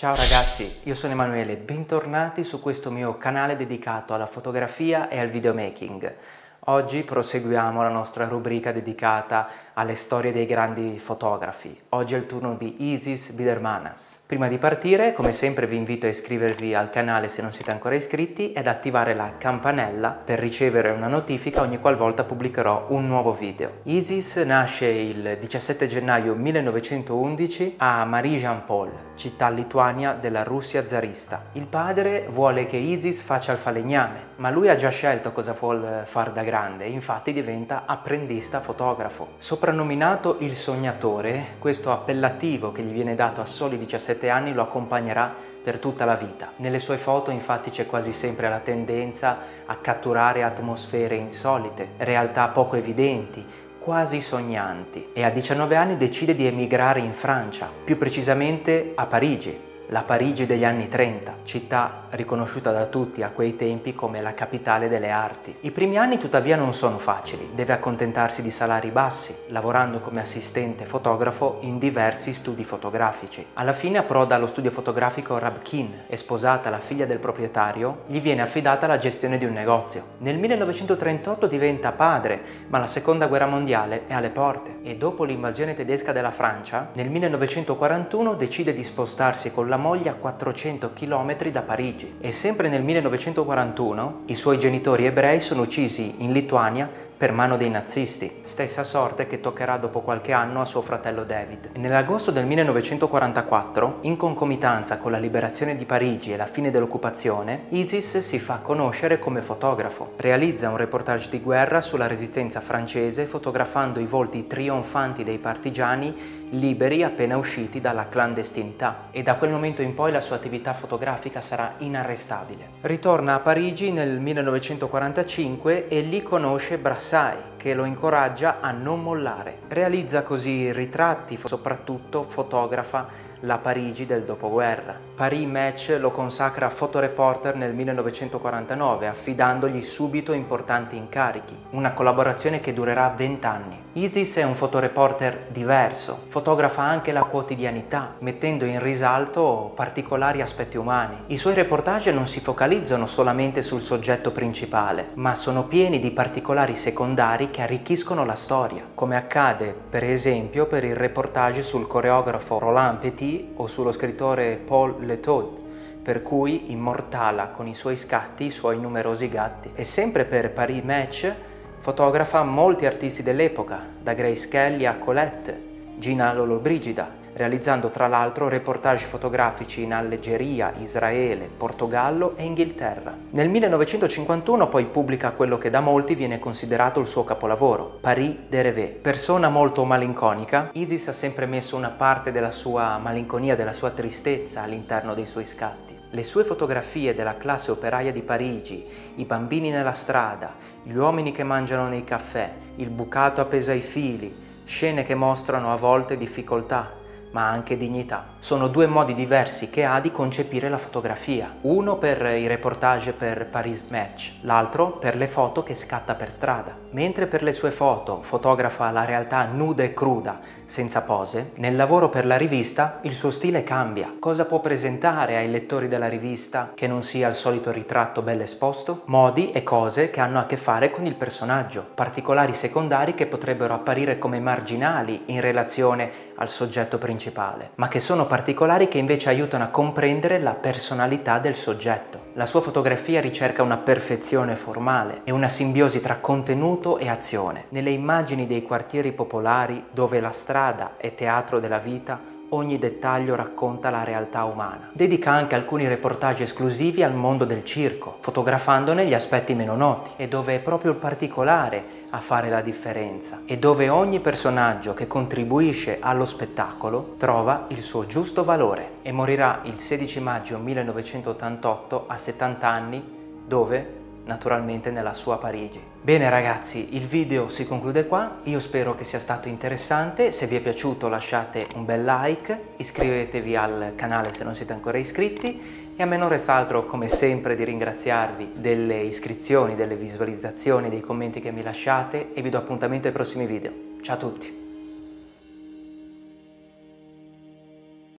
Ciao ragazzi, io sono Emanuele, bentornati su questo mio canale dedicato alla fotografia e al videomaking. Oggi proseguiamo la nostra rubrica dedicata alle storie dei grandi fotografi. Oggi è il turno di Isis Bidermanas. Prima di partire, come sempre, vi invito a iscrivervi al canale se non siete ancora iscritti ed attivare la campanella per ricevere una notifica ogni qualvolta pubblicherò un nuovo video. Isis nasce il 17 gennaio 1911 a Marijampolė, città lituania della Russia zarista. Il padre vuole che Isis faccia il falegname, ma lui ha già scelto cosa vuol far da grande, infatti diventa apprendista fotografo. Soprannominato il sognatore, questo appellativo che gli viene dato a soli 17 anni lo accompagnerà per tutta la vita. Nelle sue foto infatti c'è quasi sempre la tendenza a catturare atmosfere insolite, realtà poco evidenti, quasi sognanti, e a 19 anni decide di emigrare in Francia, più precisamente a Parigi, la Parigi degli anni 30, città riconosciuta da tutti a quei tempi come la capitale delle arti. I primi anni tuttavia non sono facili, deve accontentarsi di salari bassi, lavorando come assistente fotografo in diversi studi fotografici. Alla fine approda allo studio fotografico Rabkin e, sposata la figlia del proprietario, gli viene affidata la gestione di un negozio. Nel 1938 diventa padre, ma la seconda guerra mondiale è alle porte e dopo l'invasione tedesca della Francia, nel 1941 decide di spostarsi con la moglie a 400 km da Parigi. E sempre nel 1941 i suoi genitori ebrei sono uccisi in Lituania per mano dei nazisti, stessa sorte che toccherà dopo qualche anno a suo fratello David. E nell'agosto del 1944, in concomitanza con la liberazione di Parigi e la fine dell'occupazione, Isis si fa conoscere come fotografo. Realizza un reportage di guerra sulla resistenza francese fotografando i volti trionfanti dei partigiani liberi appena usciti dalla clandestinità, e da quel momento in poi la sua attività fotografica sarà inarrestabile. Ritorna a Parigi nel 1945 e lì conosce Brassai, che lo incoraggia a non mollare. Realizza così ritratti, soprattutto fotografa la Parigi del dopoguerra. Paris Match lo consacra fotoreporter nel 1949, affidandogli subito importanti incarichi, una collaborazione che durerà 20 anni. Isis è un fotoreporter diverso, fotografa anche la quotidianità, mettendo in risalto particolari aspetti umani. I suoi reportage non si focalizzano solamente sul soggetto principale, ma sono pieni di particolari secondari che arricchiscono la storia, come accade per esempio per il reportage sul coreografo Roland Petit o sullo scrittore Paul Letoud, per cui immortala con i suoi scatti i suoi numerosi gatti. E sempre per Paris Match fotografa molti artisti dell'epoca, da Grace Kelly a Colette, Gina Lollobrigida, realizzando tra l'altro reportage fotografici in Algeria, Israele, Portogallo e Inghilterra. Nel 1951 poi pubblica quello che da molti viene considerato il suo capolavoro, Paris des Rêves. Persona molto malinconica, Isis ha sempre messo una parte della sua malinconia, della sua tristezza all'interno dei suoi scatti. Le sue fotografie della classe operaia di Parigi, i bambini nella strada, gli uomini che mangiano nei caffè, il bucato appeso ai fili, scene che mostrano a volte difficoltà, ma anche dignità. Sono due modi diversi che ha di concepire la fotografia, uno per i reportage per Paris Match, l'altro per le foto che scatta per strada. Mentre per le sue foto fotografa la realtà nuda e cruda, senza pose, nel lavoro per la rivista il suo stile cambia. Cosa può presentare ai lettori della rivista che non sia il solito ritratto ben esposto? Modi e cose che hanno a che fare con il personaggio, particolari secondari che potrebbero apparire come marginali in relazione al soggetto principale, ma che sono particolari che invece aiutano a comprendere la personalità del soggetto. La sua fotografia ricerca una perfezione formale e una simbiosi tra contenuto e azione. Nelle immagini dei quartieri popolari, dove la strada è teatro della vita, ogni dettaglio racconta la realtà umana. Dedica anche alcuni reportage esclusivi al mondo del circo, fotografandone gli aspetti meno noti, e dove è proprio il particolare a fare la differenza, e dove ogni personaggio che contribuisce allo spettacolo trova il suo giusto valore. E morirà il 16 maggio 1988 a 70 anni, dove? Naturalmente nella sua Parigi. Bene ragazzi, il video si conclude qua, io spero che sia stato interessante. Se vi è piaciuto lasciate un bel like, iscrivetevi al canale se non siete ancora iscritti, e a me non resta altro come sempre di ringraziarvi delle iscrizioni, delle visualizzazioni, dei commenti che mi lasciate, e vi do appuntamento ai prossimi video. Ciao a tutti!